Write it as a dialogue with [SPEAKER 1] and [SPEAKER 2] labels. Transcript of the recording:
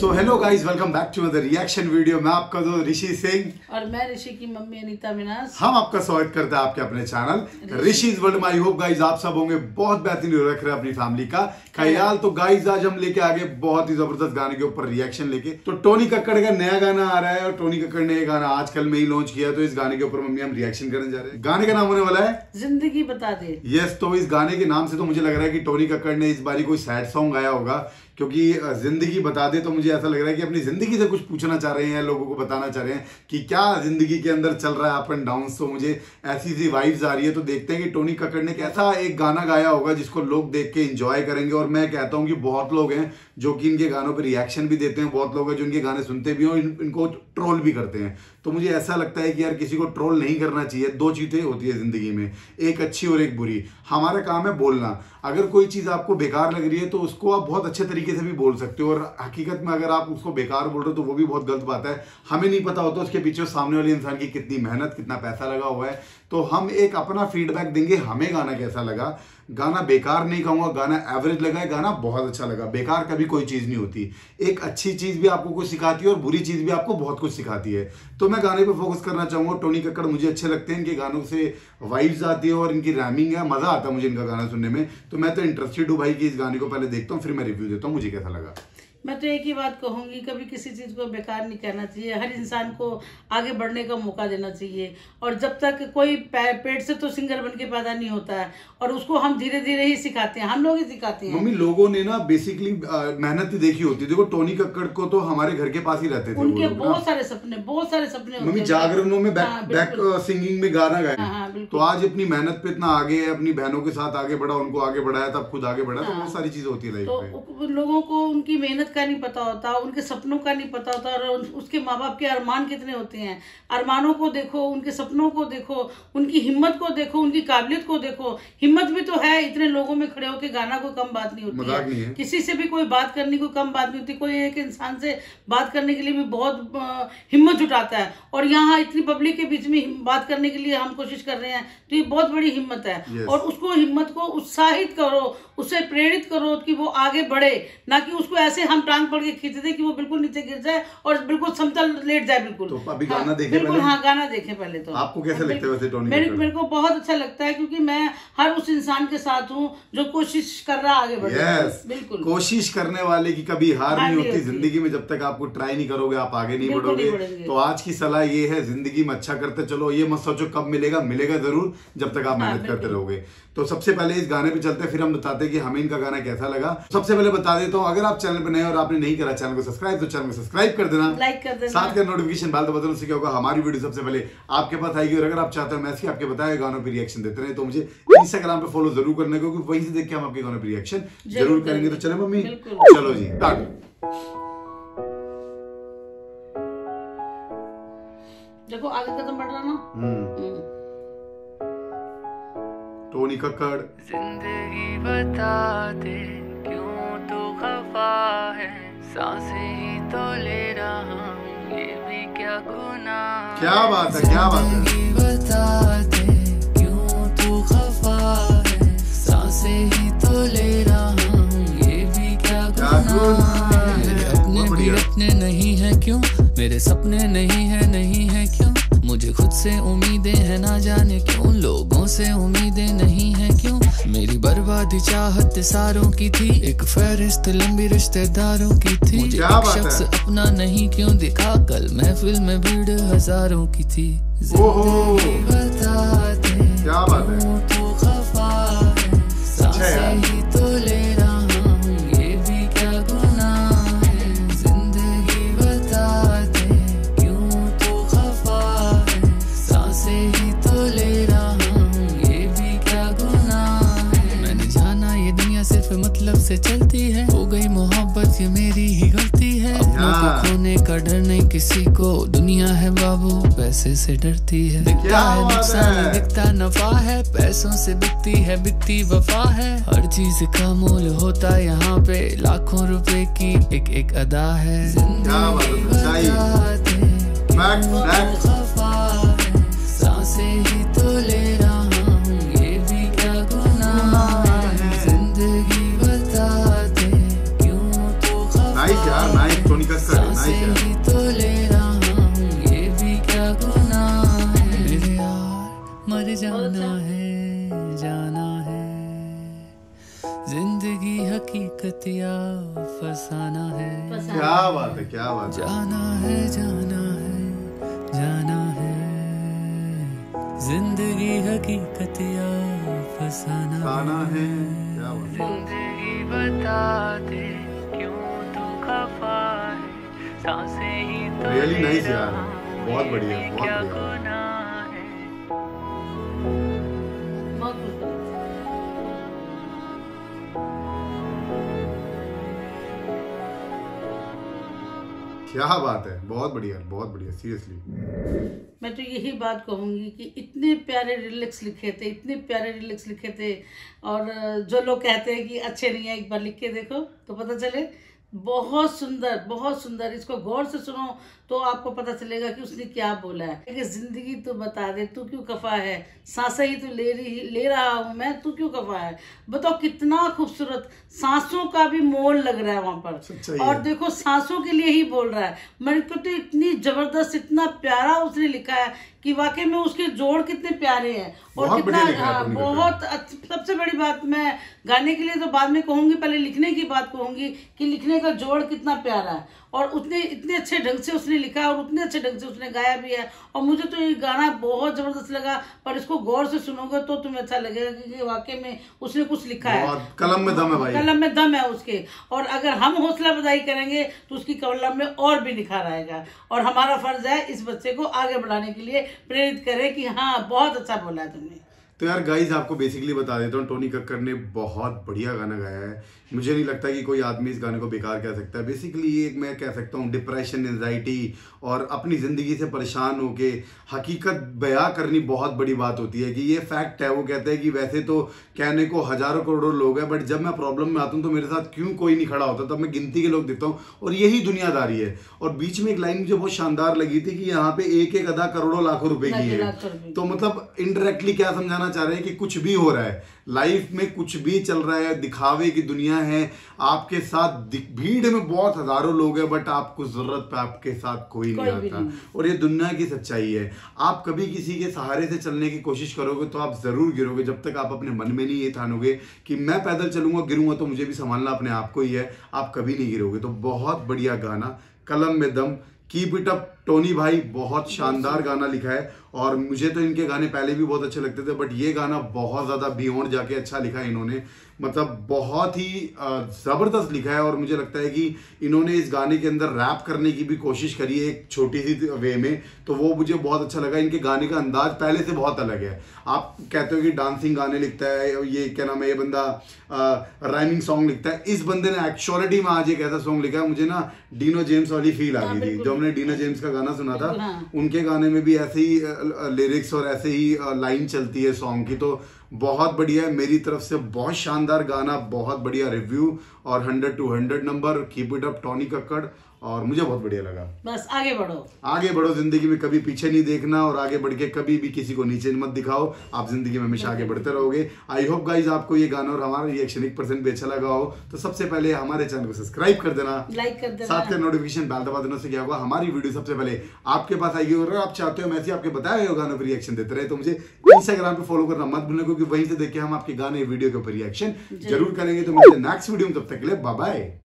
[SPEAKER 1] So hello guys, welcome back to other reaction video. मैं आपका दोस्त ऋषि सिंह
[SPEAKER 2] और मैं ऋषि की मम्मी अनीता मिनास।
[SPEAKER 1] हम आपका स्वागत करते हैं आपके अपने channel Rishi's world. I hope guys आप सब होंगे बहुत बेहतरीन रख रहे हैं अपनी फैमिली का ख्याल। तो गाइस आज हम लेके आगे बहुत ही जबरदस्त गाने के ऊपर रिएक्शन लेके। तो टोनी कक्कड़ का नया गाना आ रहा है और टोनी कक्कड़ ने ये गाना आजकल में ही लॉन्च किया, तो इस गाने के ऊपर मम्मी हम रिएक्शन करने जा रहे हैं। गाने का नाम होने वाला है
[SPEAKER 2] जिंदगी बता दे।
[SPEAKER 1] यस, तो इस गाने के नाम से तो मुझे लग रहा है कि टोनी कक्कड़ ने इस बारी कोई सैड सॉन्ग गाया होगा, क्योंकि जिंदगी बता दे तो मुझे ऐसा लग रहा है कि अपनी जिंदगी से कुछ पूछना चाह रहे हैं, लोगों को बताना चाह रहे हैं कि क्या जिंदगी के अंदर चल रहा है अप एंड डाउन। तो मुझे ऐसी सी वाइब्स आ रही है। तो देखते हैं कि टोनी कक्कड़ ने कैसा एक गाना गाया होगा जिसको लोग देख के एंजॉय करेंगे। और मैं कहता हूं कि बहुत लोग हैं जो कि इनके गानों पर रिएक्शन भी देते हैं, बहुत लोग हैं जो इनके गाने सुनते भी हैं और इनको ट्रोल भी करते हैं। तो मुझे ऐसा लगता है कि यार किसी को ट्रोल नहीं करना चाहिए। दो चीजें होती है जिंदगी में, एक अच्छी और एक बुरी। हमारा काम है बोलना। अगर कोई चीज आपको बेकार लग रही है तो उसको आप बहुत अच्छे तरीके से भी बोल सकते हो, और हकीकत में अगर आप उसको बेकार बोल रहे हो तो वो भी बहुत गलत बात है। हमें नहीं पता होता उसके पीछे सामने वाले इंसान की कितनी मेहनत, कितना पैसा लगा हुआ है। तो हम एक अपना फीडबैक देंगे, हमें गाना कैसा लगा। गाना बेकार नहीं कहूंगा, गाना एवरेज लगा है, गाना बहुत अच्छा लगा। बेकार कभी कोई चीज नहीं होती। एक अच्छी चीज भी आपको कुछ सिखाती है और बुरी चीज भी आपको बहुत कुछ सिखाती है। तो मैं गाने पे फोकस करना चाहूंगा। टोनी कक्कड़ मुझे अच्छे लगते हैं, इनके गानों से वाइब्स आती है और इनकी रैमिंग है, मजा आता है मुझे इनका गाना सुनने में। तो मैं तो इंटरेस्टेड हूँ भाई कि इस गाने को पहले देखता हूँ फिर मैं रिव्यू देता हूँ मुझे कैसा लगा।
[SPEAKER 2] मैं तो एक ही बात कहूंगी, कभी किसी चीज को बेकार नहीं कहना चाहिए। हर इंसान को आगे बढ़ने का मौका देना चाहिए। और जब तक कोई पेट से तो सिंगर बन के पैदा नहीं होता है, और उसको हम धीरे धीरे ही सिखाते हैं, हम लोग ही सिखाते हैं।
[SPEAKER 1] मम्मी लोगों ने ना बेसिकली मेहनत ही देखी होती है। देखो टोनी कक्कड़ को तो हमारे घर के पास ही रहते थे,
[SPEAKER 2] उनके बहुत सारे सपने
[SPEAKER 1] मम्मी जागरणों में बैक सिंगिंग में गाना गाया। तो आज अपनी मेहनत पे इतना आगे है, अपनी बहनों के साथ आगे बढ़ा, उनको आगे बढ़ाया, तब खुद आगे बढ़ा। तो बहुत सारी चीजें होती है लाइफ में।
[SPEAKER 2] तो लोगों को उनकी मेहनत का नहीं पता होता, उनके सपनों का नहीं पता होता, और उसके माँ बाप के अरमान कितने होते हैं। अरमानों को देखो, उनके सपनों को देखो, उनकी हिम्मत को देखो, उनकी काबिलियत को देखो। हिम्मत भी तो है, इतने लोगों में खड़े होकर गाना कोई कम बात नहीं होती है। किसी से भी कोई बात करनी कोई कम बात नहीं होती। कोई एक इंसान से बात करने के लिए भी बहुत हिम्मत जुटाता है, और यहाँ इतनी पब्लिक के बीच में बात करने के लिए हम कोशिश कर रहे हैं, तो ये बहुत बड़ी हिम्मत है। और उसको हिम्मत को उत्साहित करो, उसे प्रेरित करो कि वो आगे बढ़े, ना कि उसको ऐसे हम टांग पकड़ के खींच दे कि वो बिल्कुल नीचे गिर जाए और बिल्कुल समतल लेट जाए। बिल्कुल
[SPEAKER 1] तो अभी गाना देखे
[SPEAKER 2] बिल्कुल
[SPEAKER 1] पहले?
[SPEAKER 2] हाँ, गाना देखे पहले। तो
[SPEAKER 1] आपको कैसे लगता है वैसे टोनी?
[SPEAKER 2] मेरे को बहुत अच्छा लगता है, क्योंकि मैं हर उस इंसान के साथ हूँ जो कोशिश कर रहा आगे बढ़ने। बिल्कुल,
[SPEAKER 1] कोशिश करने वाले की कभी हार नहीं होती जिंदगी में। जब तक आपको ट्राई नहीं करोगे आप आगे नहीं बढ़ोगे। तो आज की सलाह ये है, जिंदगी में अच्छा करते चलो। ये मत सोचो कब मिलेगा, मिलेगा जरूर जब तक आप मेहनत करते रहोगे। तो सबसे पहले इस गाने पे चलते हैं, फिर हम बताते हैं कि हमें इनका गाना कैसा लगा। सबसे पहले बता देता हूँ, अगर आप चैनल पे नए और आपने नहीं करा चैनल को सब्सक्राइब, तो चैनल को सब्सक्राइब कर देना,
[SPEAKER 2] लाइक कर देना,
[SPEAKER 1] साथ में नोटिफिकेशन बेल दबा देना। उससे क्या होगा, हमारी वीडियो सबसे पहले आपके पास आएगी। और अगर आप चाहते हो मैं इसके आपके बताए गानों पे रिएक्शन देते रहे, तो मुझे इंस्टाग्राम पे फॉलो जरूर करने को, क्योंकि वहीं से देख के हम आपके गानों पे रिएक्शन जरूर करेंगे। तो चले मम्मी, चलो जी स्टार्ट।
[SPEAKER 2] देखो आगे कदम बढ़ रहा ना।
[SPEAKER 1] टोनी कक्कड़।
[SPEAKER 3] जिंदगी बता दे क्यों तू खफा है, सांसें ही तो ले रहा हूँ, ये भी क्या गुनाह।
[SPEAKER 1] क्या बात है, क्या बात है।
[SPEAKER 3] जिंदगी बता दे क्यों तू खफा है, सांसें ही तो ले रहा हूँ, ये भी क्या गुनाह। मेरे अपने भी अपने नहीं है क्यों, मेरे सपने नहीं है क्यों, मुझे खुद से उम्मीदें हैं ना जाने क्यों, लोगों से उम्मीदें नहीं है क्यों। मेरी बर्बादी चाहत सारों की थी, एक फहरिस्त लंबी रिश्तेदारों की थी। मुझे एक शख्स अपना नहीं क्यों दिखा, कल महफिल में भीड़ हजारों की थी। जिंदगी बता दे
[SPEAKER 1] क्या बात है,
[SPEAKER 3] तू खफा है, सांसें ही तो ले रहा हूँ, ये भी क्या गुनाह है। जिंदगी बता दे क्यों तू खफा है, सांसें ही तो ले रहा हूँ, ये भी क्या गुनाह है। मैंने जाना ये दुनिया सिर्फ मतलब से चलती है, हो गई मोहब्बत ये मेरी ही गलती है। अपनों को खोने का डर नहीं किसी को, दुनिया है बाबू पैसे से डरती है। दिखता है नुकसान दिखता नफा है, पैसों से बिकती है बिकती वफा है। हर चीज का मोल होता यहाँ पे, लाखों रुपए की एक एक अदा है। जिंदगी बता दे क्यों खफा है, सांसें ही तो ले रहा हूँ, ये भी क्या गुनाह है। जिंदगी बता दे क्यों तू खफा है,
[SPEAKER 1] नाइस यार, नाइस टोनी का
[SPEAKER 3] हकीकत या फसाना है,
[SPEAKER 1] क्या बात है, क्या बात है।
[SPEAKER 3] जाना है जाना है जाना है, जिंदगी हकीकत या फसाना
[SPEAKER 1] खाना है, क्या बात है।
[SPEAKER 3] जिंदगी बता दे क्यों तू खफा है, सांसें ही तो
[SPEAKER 1] रियली
[SPEAKER 3] ले
[SPEAKER 1] नाइस यार,
[SPEAKER 3] रहा हूं,
[SPEAKER 1] बहुत बढ़िया,
[SPEAKER 3] ये
[SPEAKER 1] बहुत
[SPEAKER 3] क्या
[SPEAKER 1] बढ़िया।
[SPEAKER 3] गुनाह है।
[SPEAKER 2] बहुत खुश हूँ।
[SPEAKER 1] क्या बात है, बहुत बढ़िया, बहुत बढ़िया, सीरियसली।
[SPEAKER 2] मैं तो यही बात कहूंगी कि इतने प्यारे लिरिक्स लिखे थे, इतने प्यारे लिरिक्स लिखे थे। और जो लोग कहते हैं कि अच्छे नहीं है, एक बार लिख के देखो तो पता चले। बहुत सुंदर, बहुत सुंदर। इसको गौर से सुनो तो आपको पता चलेगा कि उसने क्या बोला है कि जिंदगी तो बता दे तू क्यों खफा है, सांसें ही तो ले रहा हूं मैं, तू क्यों खफा है। बताओ कितना खूबसूरत, सांसों का भी मोल लग रहा है वहां पर।
[SPEAKER 1] सच्चाई
[SPEAKER 2] और
[SPEAKER 1] है।
[SPEAKER 2] देखो सांसों के लिए ही बोल रहा है। मेरे को तो इतनी जबरदस्त, इतना प्यारा उसने लिखा है कि वाकई में उसके जोड़ कितने प्यारे हैं। और
[SPEAKER 1] बहुत
[SPEAKER 2] कितना
[SPEAKER 1] बढ़िया लिखा है टोनी कक्कड़।
[SPEAKER 2] बहुत सबसे बड़ी बात, मैं गाने के लिए तो बाद में कहूंगी, पहले लिखने की बात कहूंगी कि लिखने का जोड़ कितना प्यारा है। और उसने इतने अच्छे ढंग से उसने लिखा है और उतने अच्छे ढंग से उसने गाया भी है। और मुझे तो ये गाना बहुत जबरदस्त लगा। पर इसको गौर से सुनोगे तो तुम्हें अच्छा लगेगा कि वाकई में उसने कुछ लिखा है।
[SPEAKER 1] बहुत कलम में दम है भाई।
[SPEAKER 2] कलम में दम है उसके। और अगर हम हौसला अफजाई करेंगे तो उसकी कलम में और भी निखार आएगा। और हमारा फर्ज है इस बच्चे को आगे बढ़ाने के लिए प्रेरित करें कि हाँ बहुत अच्छा बोला है तुमने।
[SPEAKER 1] तो यार गाइज आपको बेसिकली बता देता हूँ, टोनी कक्कड़ ने बहुत बढ़िया गाना गाया है। मुझे नहीं लगता कि कोई आदमी इस गाने को बेकार कह सकता है। बेसिकली ये मैं कह सकता हूँ डिप्रेशन, एंजाइटी और अपनी ज़िंदगी से परेशान होके हकीकत बयां करनी बहुत बड़ी बात होती है। कि ये फैक्ट है। वो कहते हैं कि वैसे तो कहने को हजारों करोड़ों लोग हैं, बट जब मैं प्रॉब्लम में आता हूँ तो मेरे साथ क्यों कोई नहीं खड़ा होता, तब मैं गिनती के लोग देता हूँ। और यही दुनियादारी है। और बीच में एक लाइन मुझे बहुत शानदार लगी थी कि यहाँ पे एक एक अदा करोड़ों लाखों रुपए की है। तो मतलब इनडायरेक्टली क्या समझाना चाह रहे हैं कि कुछ भी हो रहा है लाइफ में, कुछ भी चल रहा है, दिखावे की दुनिया है आपके साथ। भीड़ में बहुत हजारों लोग हैं, बट आपको जरूरत पे आपके साथ कोई नहीं आता। और ये दुनिया की सच्चाई है। आप कभी किसी के सहारे से चलने की कोशिश करोगे तो आप जरूर गिरोगे, जब तक आप अपने मन में नहीं ये ठानोगे कि मैं पैदल चलूंगा, गिरूंगा तो मुझे भी संभालना अपने आप को ही है, आप कभी नहीं गिरोगे। तो बहुत बढ़िया गाना, कलम में दम, कीप इट अप टोनी भाई, बहुत शानदार गाना लिखा है। और मुझे तो इनके गाने पहले भी बहुत अच्छे लगते थे, बट ये गाना बहुत ज़्यादा बियॉन्ड जाके अच्छा लिखा है इन्होंने। मतलब बहुत ही ज़बरदस्त लिखा है। और मुझे लगता है कि इन्होंने इस गाने के अंदर रैप करने की भी कोशिश करी है एक छोटी सी वे में, तो वो मुझे बहुत अच्छा लगा। इनके गाने का अंदाज पहले से बहुत अलग है। आप कहते हो कि डांसिंग गाने लिखता है, ये क्या नाम है, ये बंदा राइमिंग सॉन्ग लिखता है। इस बंदे ने एक्चुअलिटी में आज एक ऐसा सॉन्ग लिखा है, मुझे ना डीनो जेम्स वाली फील आ गई थी। जो हमने डीनो जेम्स का गाना सुना था, उनके गाने में भी ऐसे ही लिरिक्स और ऐसे ही लाइन चलती है सॉन्ग की। तो बहुत बढ़िया है। मेरी तरफ से बहुत शानदार गाना, बहुत बढ़िया रिव्यू और 100 to 100 number. Keep it up Tony Kakkar. और मुझे बहुत बढ़िया लगा।
[SPEAKER 2] बस आगे बढ़ो,
[SPEAKER 1] आगे बढ़ो, जिंदगी में कभी पीछे नहीं देखना और आगे बढ़ के कभी भी किसी को नीचे मत दिखाओ। आप जिंदगी में हमेशा आगे बढ़ते रहोगे। आई होप गाइज आपको ये गाना और हमारा रिएक्शन 1% भी अच्छा लगा हो तो सबसे पहले हमारे चैनल को सब्सक्राइब कर देना,
[SPEAKER 2] लाइक कर देना,
[SPEAKER 1] साथ में नोटिफिकेशन बेल दबा देने से क्या होगा, हमारी वीडियो सबसे पहले आपके पास आएगी। और आप चाहते हो मैं ऐसे आपके बताए हुए गानों पर रिएक्शन देते रहे तो मुझे इंस्टाग्राम पे फॉलो करना मत भूलना, क्योंकि वहीं से देख के हम आपके गाने वीडियो के ऊपर रिएक्शन जरूर करेंगे। तो मिलते हैं नेक्स्ट वीडियो में, तब तक के लिए बाय बाय।